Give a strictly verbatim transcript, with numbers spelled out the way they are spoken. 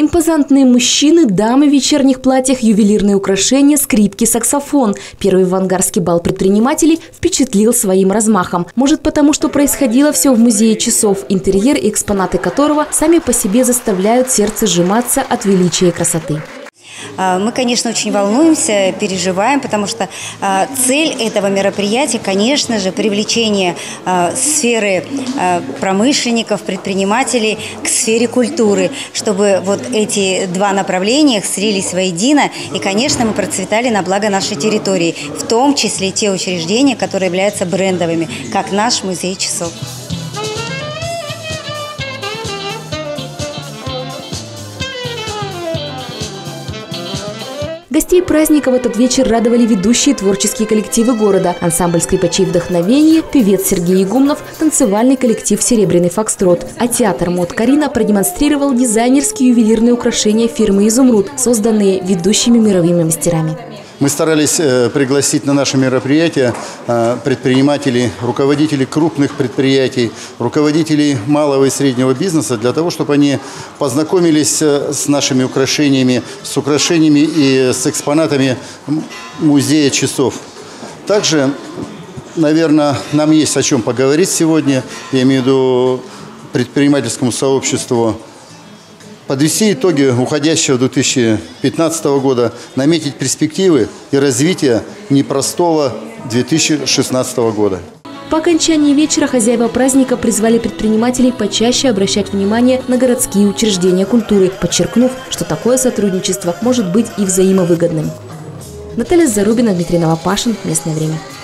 Импозантные мужчины, дамы в вечерних платьях, ювелирные украшения, скрипки, саксофон. Первый вангарский бал предпринимателей впечатлил своим размахом. Может, потому что происходило все в музее часов, интерьер и экспонаты которого сами по себе заставляют сердце сжиматься от величия и красоты. Мы, конечно, очень волнуемся, переживаем, потому что цель этого мероприятия, конечно же, привлечение сферы промышленников, предпринимателей к сфере культуры, чтобы вот эти два направления слились воедино, и, конечно, мы процветали на благо нашей территории, в том числе те учреждения, которые являются брендовыми, как наш музей часов. Гостей праздника в этот вечер радовали ведущие творческие коллективы города, ансамбль скрипачей «Вдохновение», певец Сергей Игумнов, танцевальный коллектив «Серебряный фокстрот». А театр «Мод Карина» продемонстрировал дизайнерские ювелирные украшения фирмы «Изумруд», созданные ведущими мировыми мастерами. Мы старались пригласить на наше мероприятие предпринимателей, руководителей крупных предприятий, руководителей малого и среднего бизнеса, для того, чтобы они познакомились с нашими украшениями, с украшениями и с экспонатами музея часов. Также, наверное, нам есть о чем поговорить сегодня, я имею в виду предпринимательскому сообществу, подвести итоги уходящего две тысячи пятнадцатого года, наметить перспективы и развитие непростого две тысячи шестнадцатого года. По окончании вечера хозяева праздника призвали предпринимателей почаще обращать внимание на городские учреждения культуры, подчеркнув, что такое сотрудничество может быть и взаимовыгодным. Наталья Зарубина, Дмитрий Новопашин. Местное время.